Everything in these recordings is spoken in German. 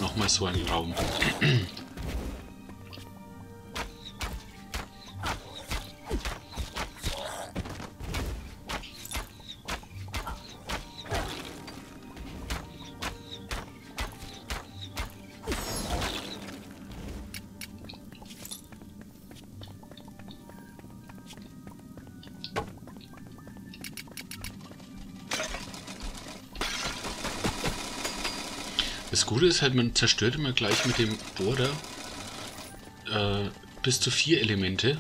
nochmal so ein Raum. Das Gute ist halt, man zerstört immer gleich mit dem Bohrer bis zu 4 Elemente.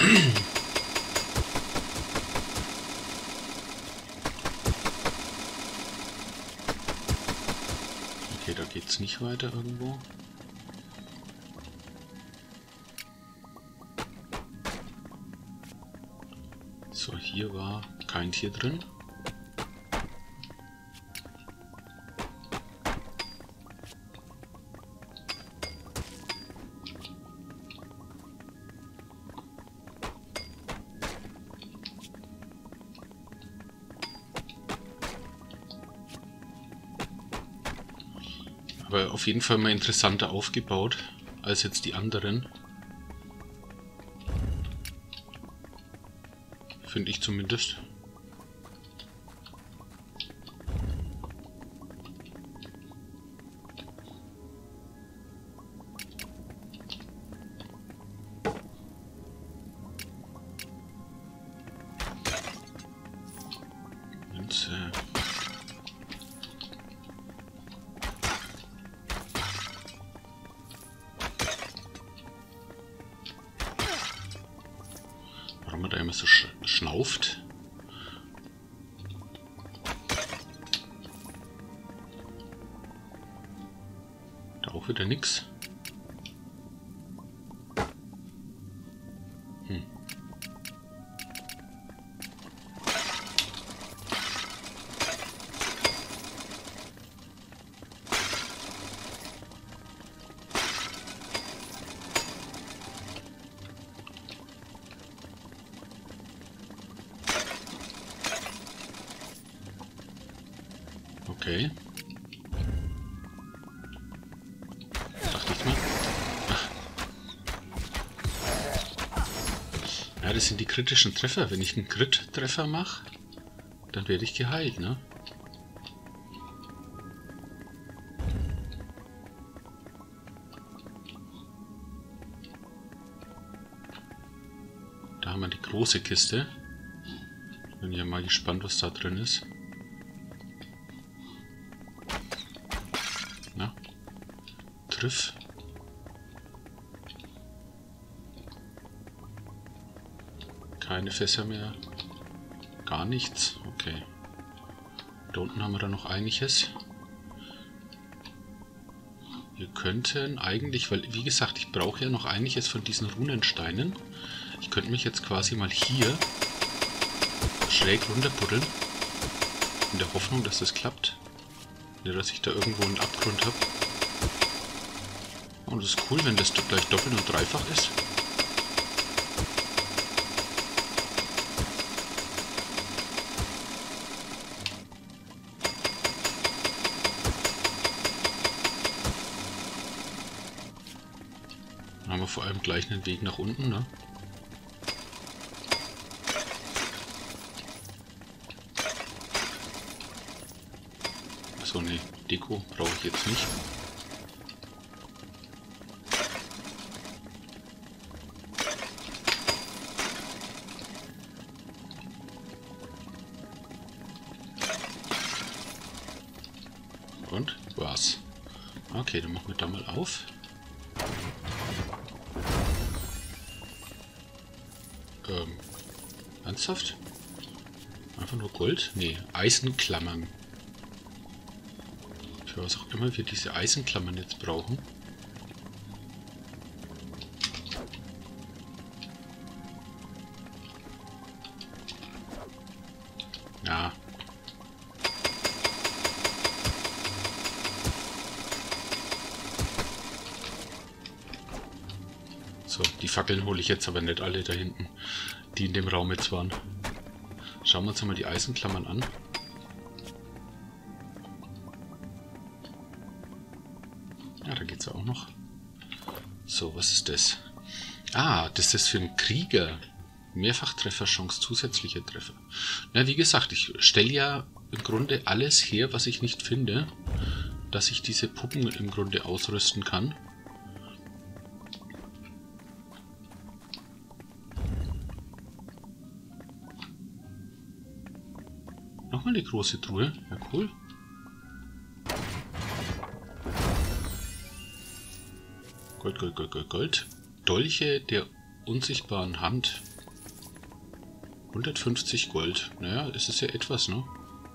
Okay, da geht's nicht weiter irgendwo. So, hier war kein Tier drin. Aber auf jeden Fall mal interessanter aufgebaut als jetzt die anderen. Finde ich zumindest. Und, warum man da immer so schnauft. Da auch wieder nix. Okay. Dachte ich mal. Ach. Ja, das sind die kritischen Treffer. Wenn ich einen Crit-Treffer mache, dann werde ich geheilt, ne? Da haben wir die große Kiste. Bin ja mal gespannt, was da drin ist. Na? Triff. Keine Fässer mehr. Gar nichts. Okay. Da unten haben wir dann noch einiges. Wir könnten eigentlich, weil wie gesagt, ich brauche ja noch einiges von diesen Runensteinen. Ich könnte mich jetzt quasi mal hier schräg runterbuddeln. In der Hoffnung, dass das klappt. Ja, dass ich da irgendwo einen Abgrund habe. Und das ist cool, wenn das gleich doppelt und dreifach ist. Dann haben wir vor allem gleich einen Weg nach unten, ne? So, ne, Deko brauche ich jetzt nicht. Und war's. Okay, dann machen wir da mal auf. Ernsthaft? Einfach nur Gold? Nee, Eisenklammern. Für was auch immer wir diese Eisenklammern jetzt brauchen. Ja. So, die Fackeln hole ich jetzt aber nicht alle da hinten, die in dem Raum jetzt waren. Schauen wir uns mal die Eisenklammern an. Ja, da noch. So, was ist das? Ah, das ist für einen Krieger. Mehrfachtrefferchance, zusätzliche Treffer. Na, wie gesagt, ich stelle ja im Grunde alles her, was ich nicht finde, dass ich diese Puppen im Grunde ausrüsten kann. Nochmal eine große Truhe. Ja, cool. Gold, Gold, Gold, Gold, Gold. Dolche der unsichtbaren Hand. 150 Gold. Naja, es ist ja etwas, ne?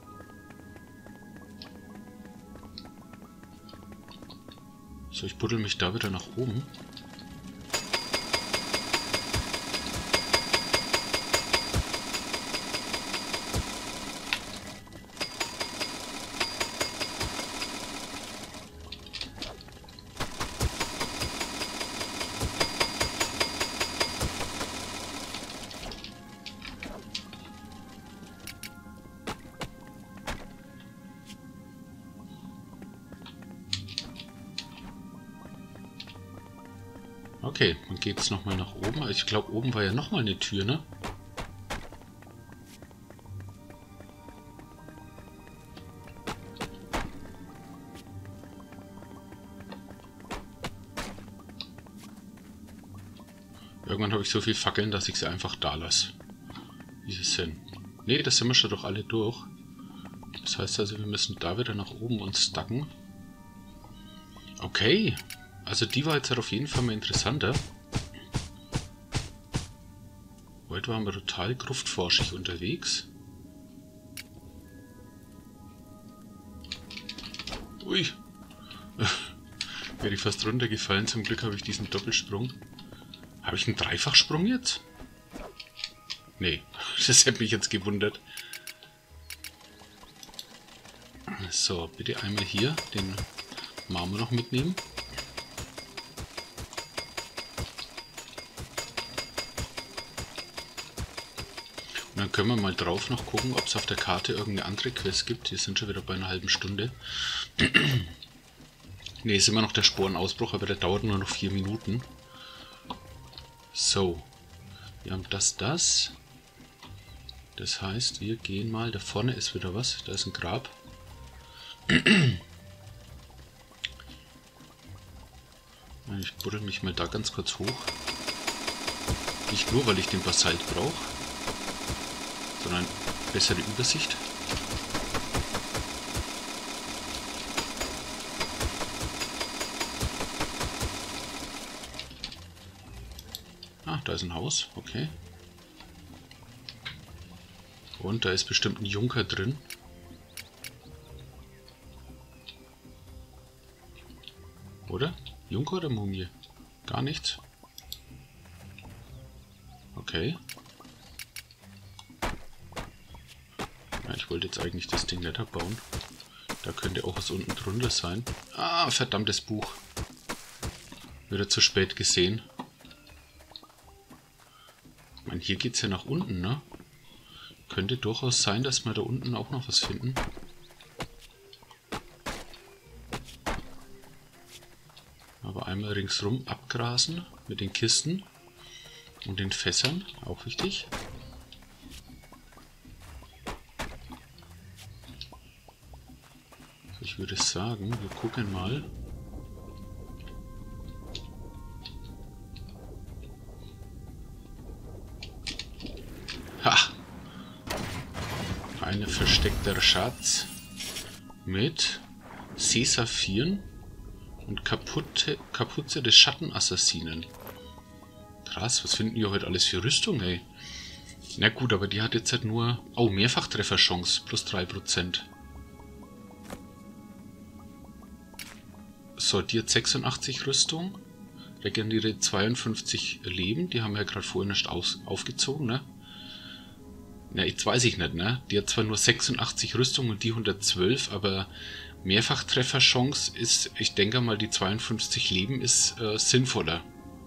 So, ich buddel mich da wieder nach oben. Okay, dann geht es nochmal nach oben. Ich glaube, oben war ja nochmal eine Tür, ne? Irgendwann habe ich so viel Fackeln, dass ich sie einfach da lasse. Wie sie sind. Ne, das sind wir schon doch alle durch. Das heißt also, wir müssen da wieder nach oben uns stacken. Okay. Also die war jetzt halt auf jeden Fall mal interessanter. Heute waren wir total gruftforschig unterwegs. Ui. Wäre ich fast runtergefallen. Zum Glück habe ich diesen Doppelsprung. Habe ich einen Dreifachsprung jetzt? Nee, das hätte mich jetzt gewundert. So, bitte einmal hier den Marmor noch mitnehmen. Und dann können wir mal drauf noch gucken, ob es auf der Karte irgendeine andere Quest gibt. Wir sind schon wieder bei einer halben Stunde. Ne, ist immer noch der Sporenausbruch, aber der dauert nur noch 4 Minuten. So, wir haben das. Das heißt, wir gehen mal, da vorne ist wieder was, da ist ein Grab. Ich buddel mich mal da ganz kurz hoch. Nicht nur, weil ich den Basalt brauche, sondern bessere Übersicht. Ah, da ist ein Haus, okay. Und da ist bestimmt ein Junker drin. Oder? Junker oder Mumie? Gar nichts. Okay. Ja, ich wollte jetzt eigentlich das Ding nicht abbauen. Da könnte auch was unten drunter sein. Ah, verdammtes Buch. Wieder zu spät gesehen. Ich meine, hier geht es ja nach unten, ne? Könnte durchaus sein, dass wir da unten auch noch was finden. Aber einmal ringsrum abgrasen mit den Kisten und den Fässern, auch wichtig. Also ich würde sagen, wir gucken mal. Ha! Ein versteckter Schatz mit Seesaphiren und Kapuze des Schattenassassinen. Krass, was finden wir heute alles für Rüstung, ey? Na gut, aber die hat jetzt halt nur... Oh, Mehrfachtrefferchance, plus 3%. So, die hat 86 Rüstung. Regeneriert 52 Leben. Die haben wir ja gerade vorhin nicht aufgezogen, ne? Na, jetzt weiß ich nicht, ne? Die hat zwar nur 86 Rüstung und die 112, aber Mehrfachtrefferchance ist, ich denke mal, die 52 Leben ist sinnvoller.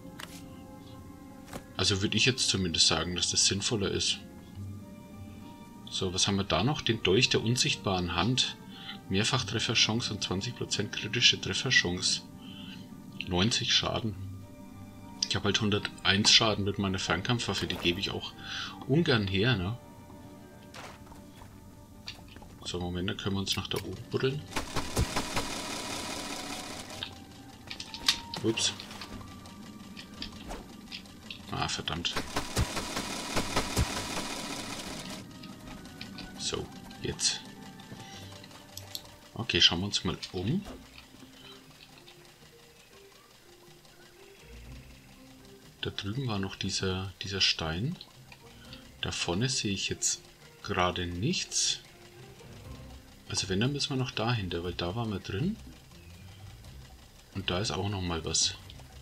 Also würde ich jetzt zumindest sagen, dass das sinnvoller ist. So, was haben wir da noch? Den Dolch der unsichtbaren Hand. Mehrfachtrefferchance und 20% kritische Trefferchance. 90 Schaden. Ich habe halt 101 Schaden mit meiner Fernkampfwaffe, die gebe ich auch ungern her, ne? So, Moment, dann können wir uns nach da oben buddeln. Ups. Ah, verdammt. So, jetzt. Okay, schauen wir uns mal um. Da drüben war noch dieser Stein. Da vorne sehe ich jetzt gerade nichts. Also wenn, dann müssen wir noch dahinter, weil da waren wir drin. Und da ist auch noch mal was.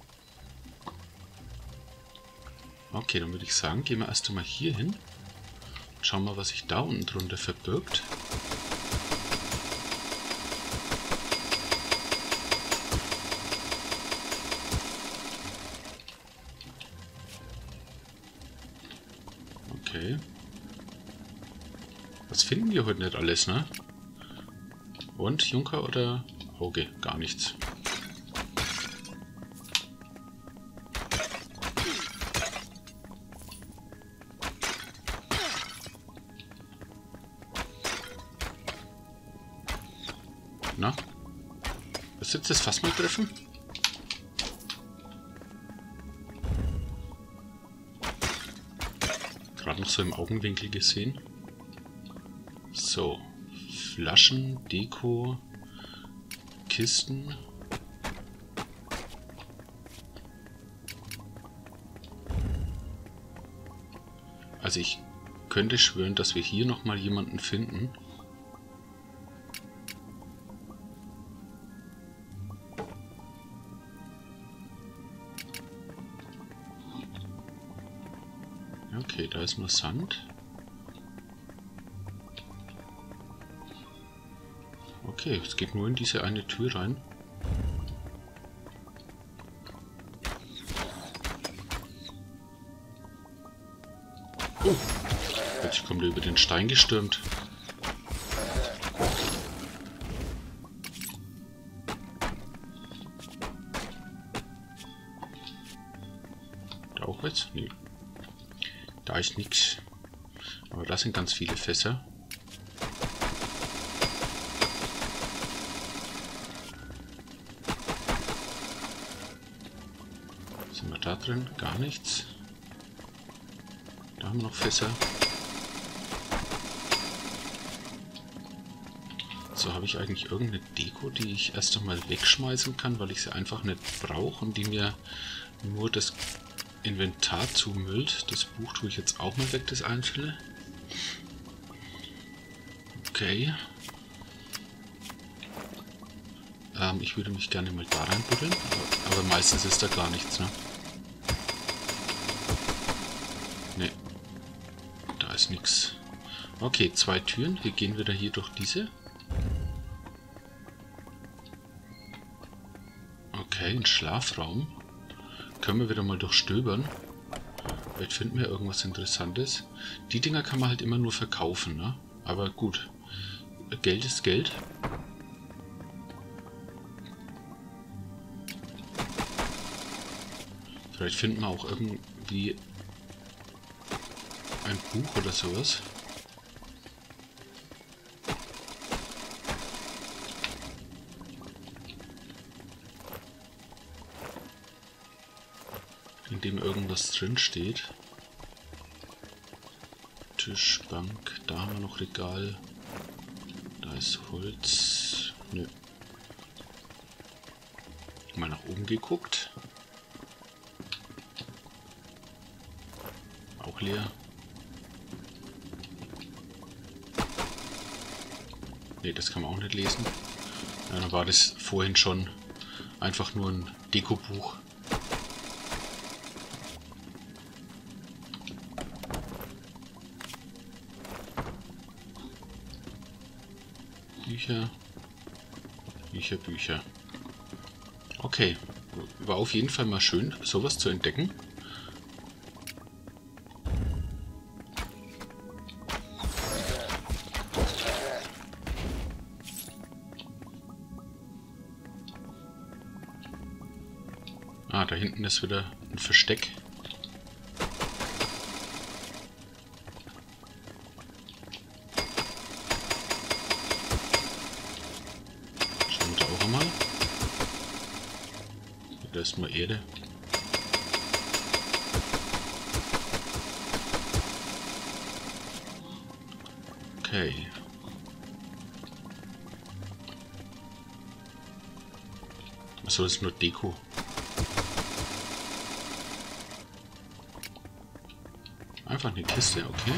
Okay, dann würde ich sagen, gehen wir erst einmal hier hin. Schauen wir, was sich da unten drunter verbirgt. Okay. Was finden wir heute nicht alles, ne? Und, Junker oder Auge? Gar nichts. Na? Was jetzt das Fass mal treffen? Gerade noch so im Augenwinkel gesehen. So. Flaschen, Deko, Kisten. Also ich könnte schwören, dass wir hier nochmal jemanden finden. Okay, da ist nur Sand. Okay, es geht nur in diese eine Tür rein. Oh, plötzlich kommt er über den Stein gestürmt. Da auch was? Nee. Da ist nichts. Aber da sind ganz viele Fässer. Sind wir da drin? Gar nichts. Da haben wir noch Fässer. So, habe ich eigentlich irgendeine Deko, die ich erst einmal wegschmeißen kann, weil ich sie einfach nicht brauche und die mir nur das Inventar zumüllt. Das Buch tue ich jetzt auch mal weg, das einzelne. Okay. Ich würde mich gerne mal da reinbuddeln, aber meistens ist da gar nichts, ne? Ne. Da ist nichts. Okay, 2 Türen. Wir gehen wieder hier durch diese. Okay, ein Schlafraum. Können wir wieder mal durchstöbern. Vielleicht finden wir irgendwas Interessantes. Die Dinger kann man halt immer nur verkaufen, ne? Aber gut. Geld ist Geld. Vielleicht finden wir auch irgendwie ein Buch oder sowas. In dem irgendwas drin steht. Tisch, Bank, da haben wir noch Regal. Da ist Holz. Nö. Mal nach oben geguckt. Auch leer. Ne, das kann man auch nicht lesen. Ja, dann war das vorhin schon einfach nur ein Dekobuch. Bücher. Bücher, Bücher. Okay. War auf jeden Fall mal schön, sowas zu entdecken. Ah, da hinten ist wieder ein Versteck. Schauen wir da auch einmal. Da ist nur Erde. Okay. Achso, das ist nur Deko. Einfach eine Kiste, okay.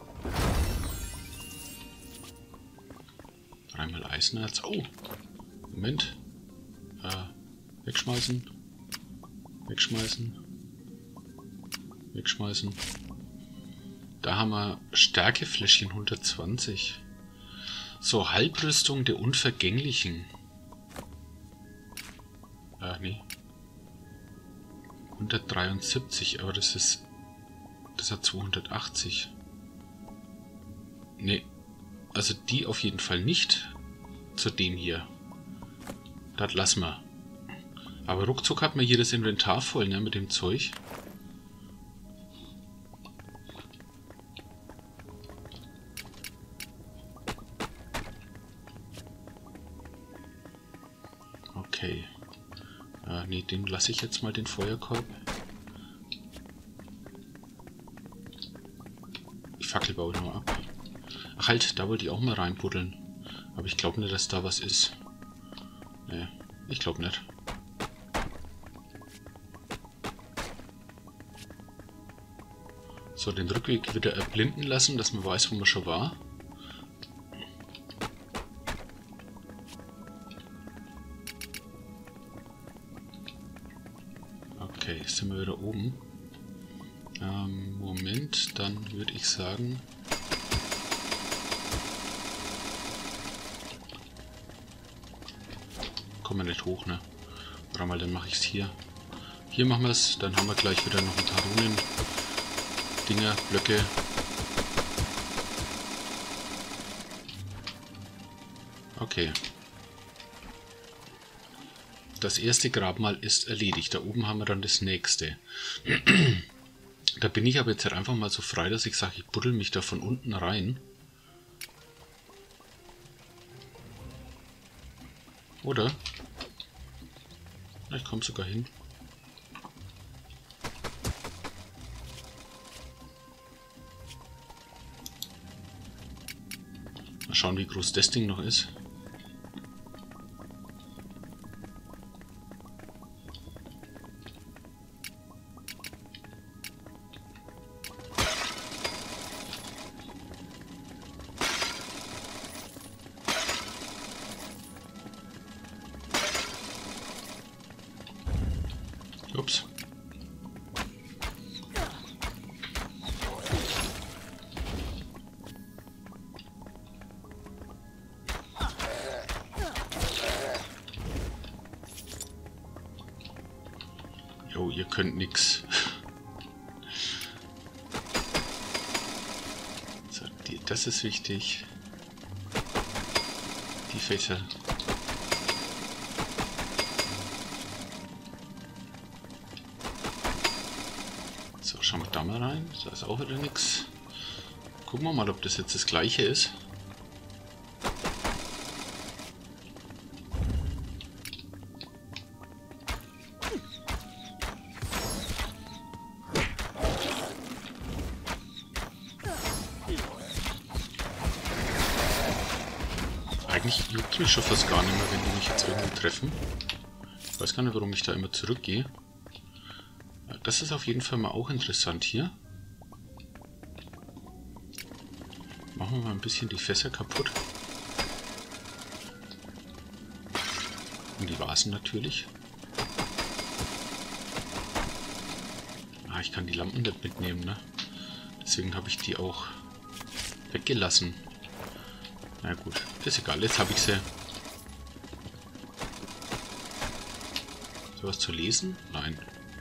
Dreimal Eisenerz. Oh! Moment. Wegschmeißen. Wegschmeißen. Wegschmeißen. Da haben wir Stärkefläschchen 120. So, Halbrüstung der Unvergänglichen. Nee. 173, aber das ist... Das hat 280. Nee. Also die auf jeden Fall nicht zu dem hier. Das lassen wir. Aber ruckzuck hat man hier das Inventar voll, ne, mit dem Zeug. Okay. Nee, den lasse ich jetzt mal, den Feuerkorb. Die Fackel baue ich nur ab. Ach halt, da wollte ich auch mal reinbuddeln. Aber ich glaube nicht, dass da was ist. Nee, ich glaube nicht. So, den Rückweg wieder erblinden lassen, dass man weiß, wo man schon war. Okay, sind wir wieder oben. Moment, dann würde ich sagen... Kommen wir nicht hoch, ne? Oder mal, dann mache ich es hier. Hier machen wir es, dann haben wir gleich wieder noch ein paar Runen. Dinger, Blöcke. Okay. Das erste Grabmal ist erledigt. Da oben haben wir dann das nächste. Da bin ich aber jetzt halt einfach mal so frei, dass ich sage, ich buddel mich da von unten rein. Oder? Ich komme sogar hin. Mal schauen, wie groß das Ding noch ist. Ups. Jo, ihr könnt nix. So, das ist wichtig. Die Fächer. So, schauen wir da mal rein. Da ist auch wieder nichts. Gucken wir mal, ob das jetzt das gleiche ist. Eigentlich juckt mich schon fast gar nicht mehr, wenn die mich jetzt irgendwie treffen. Ich weiß gar nicht, warum ich da immer zurückgehe. Das ist auf jeden Fall mal auch interessant hier. Machen wir mal ein bisschen die Fässer kaputt. Und die Vasen natürlich. Ah, ich kann die Lampen nicht mitnehmen, ne? Deswegen habe ich die auch weggelassen. Na gut, ist egal, jetzt habe ich sie. Sowas zu lesen? Nein.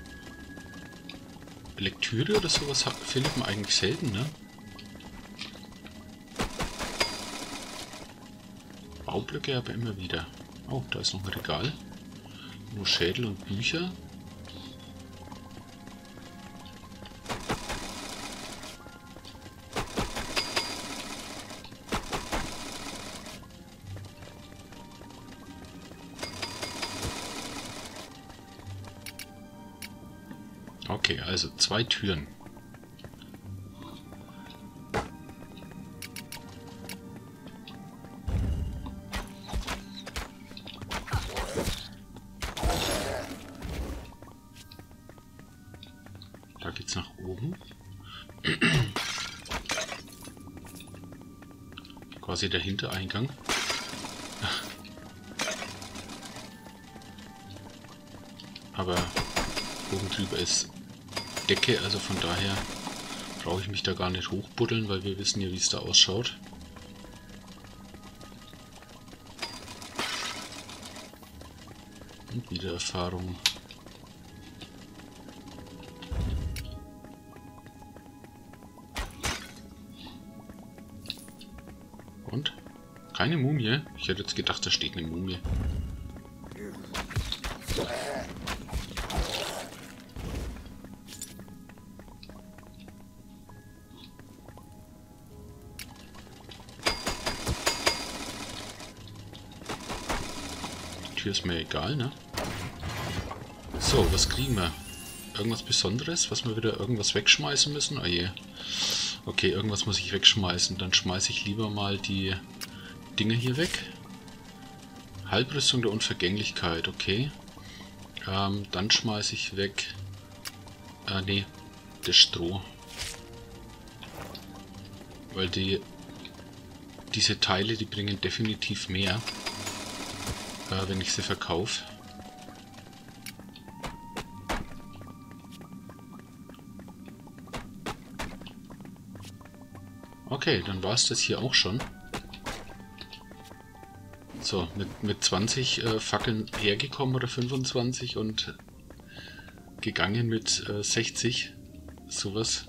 Lektüre oder sowas findet man eigentlich selten, ne? Baublöcke aber immer wieder. Oh, da ist noch ein Regal. Nur Schädel und Bücher. Okay, also 2 Türen. Da geht's nach oben. Quasi der Hintereingang. Aber oben drüber ist Decke, also von daher brauche ich mich da gar nicht hochbuddeln, weil wir wissen ja, wie es da ausschaut. Und wieder Erfahrung. Und? Keine Mumie? Ich hätte jetzt gedacht, da steht eine Mumie. Die Tür ist mir egal, ne? So, was kriegen wir? Irgendwas Besonderes, was wir wieder irgendwas wegschmeißen müssen? Oh je. Okay, irgendwas muss ich wegschmeißen. Dann schmeiße ich lieber mal die Dinge hier weg. Halbrüstung der Unvergänglichkeit, okay. Dann schmeiße ich weg... nee, das Stroh. Weil diese Teile, die bringen definitiv mehr, wenn ich sie verkaufe. Okay, dann war es das hier auch schon. So, mit 20 Fackeln hergekommen oder 25 und gegangen mit 60. Sowas.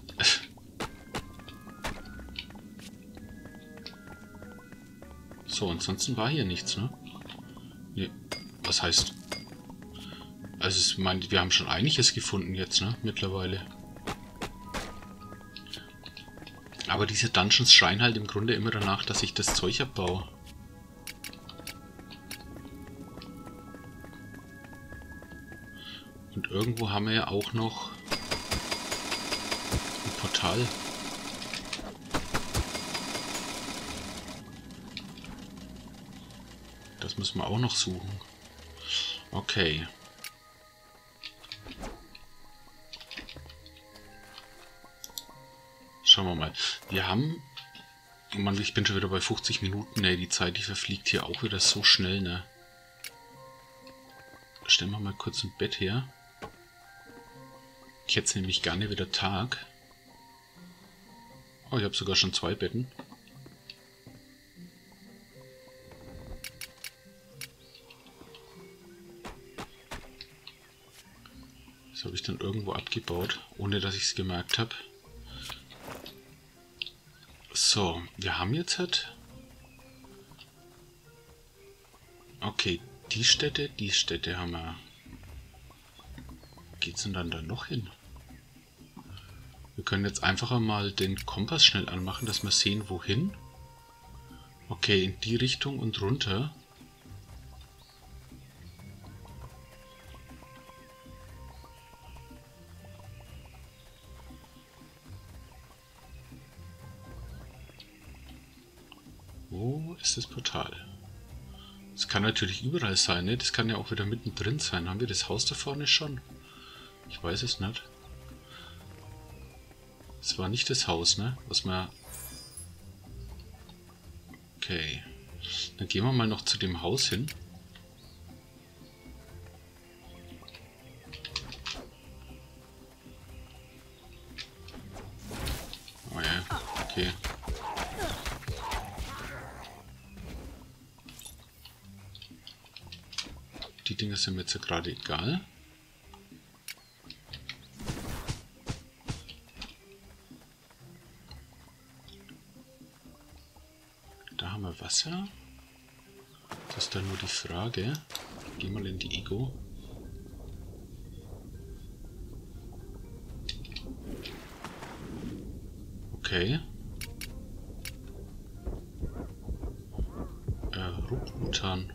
So, ansonsten war hier nichts, ne? Nee, was heißt? Also, ich meine, wir haben schon einiges gefunden jetzt, ne? Mittlerweile. Aber diese Dungeons schreien halt im Grunde immer danach, dass ich das Zeug abbaue. Und irgendwo haben wir ja auch noch ein Portal. Das müssen wir auch noch suchen. Okay. Schauen wir mal. Wir haben... Mann, ich bin schon wieder bei 50 Minuten. Ne, die Zeit, die verfliegt hier auch wieder so schnell, ne? Stellen wir mal kurz ein Bett her. Ich hätte nämlich gerne wieder Tag. Oh, ich habe sogar schon 2 Betten. Das habe ich dann irgendwo abgebaut, ohne dass ich es gemerkt habe. So, wir haben jetzt halt... Okay, die Städte haben wir... Wo geht's denn dann da noch hin? Wir können jetzt einfach mal den Kompass schnell anmachen, dass wir sehen, wohin. Okay, in die Richtung und runter. Wo ist das Portal? Das kann natürlich überall sein, ne? Das kann ja auch wieder mittendrin sein. Haben wir das Haus da vorne schon? Ich weiß es nicht. Es war nicht das Haus, ne? Was wir... Okay. Dann gehen wir mal noch zu dem Haus hin. Oh ja, okay. Die Dinge sind mir jetzt ja gerade egal. Da haben wir Wasser. Das ist dann nur die Frage. Geh mal in die Ego. Okay. Rutan.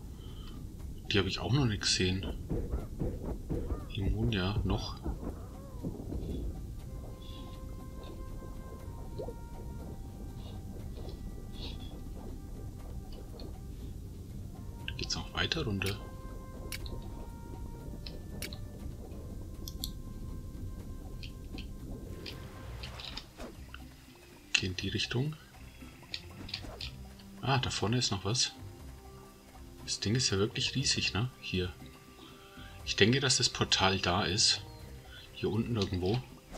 Die habe ich auch noch nicht gesehen. Immunia noch. Geht's noch weiter runter? Okay, in die Richtung. Ah, da vorne ist noch was. Das Ding ist ja wirklich riesig, ne? Hier. Ich denke, dass das Portal da ist. Hier unten irgendwo.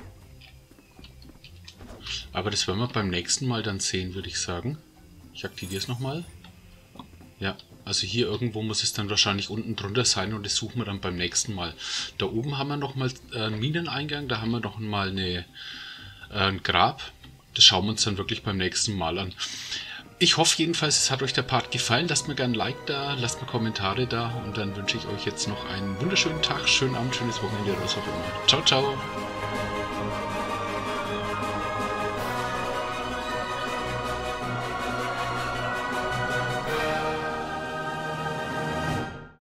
Aber das werden wir beim nächsten Mal dann sehen, würde ich sagen. Ich aktiviere es nochmal. Ja, also hier irgendwo muss es dann wahrscheinlich unten drunter sein und das suchen wir dann beim nächsten Mal. Da oben haben wir nochmal einen Mineneingang, da haben wir noch mal ein Grab. Das schauen wir uns dann wirklich beim nächsten Mal an. Ich hoffe jedenfalls, es hat euch der Part gefallen. Lasst mir gerne ein Like da, lasst mir Kommentare da und dann wünsche ich euch jetzt noch einen wunderschönen Tag, schönen Abend, schönes Wochenende, was auch immer. Ciao, ciao!